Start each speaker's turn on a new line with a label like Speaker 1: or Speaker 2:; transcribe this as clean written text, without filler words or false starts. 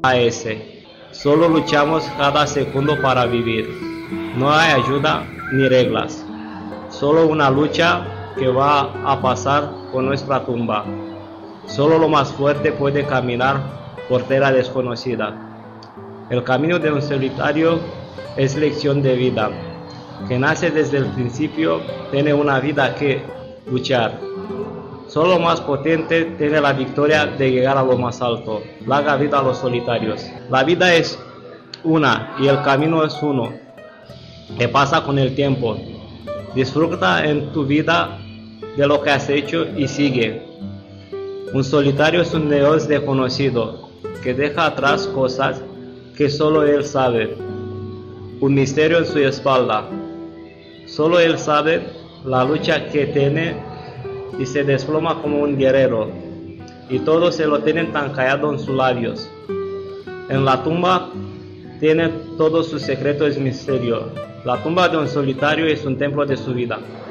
Speaker 1: a ese. Solo luchamos cada segundo para vivir. No hay ayuda ni reglas. Solo una lucha que va a pasar por nuestra tumba. Solo lo más fuerte puede caminar por tierra desconocida. El camino de un solitario es lección de vida. Que nace desde el principio tiene una vida que luchar. Solo lo más potente tiene la victoria de llegar a lo más alto. Larga vida a los solitarios. La vida es una y el camino es uno, que pasa con el tiempo. Disfruta en tu vida de lo que has hecho y sigue. Un solitario es un Dios desconocido, que deja atrás cosas que solo Él sabe. Un misterio en su espalda. Solo Él sabe la lucha que tiene y se desploma como un guerrero. Y todos se lo tienen tan callado en sus labios. En la tumba tiene todos sus secretos y misterio. La tumba de un solitario es un templo de su vida.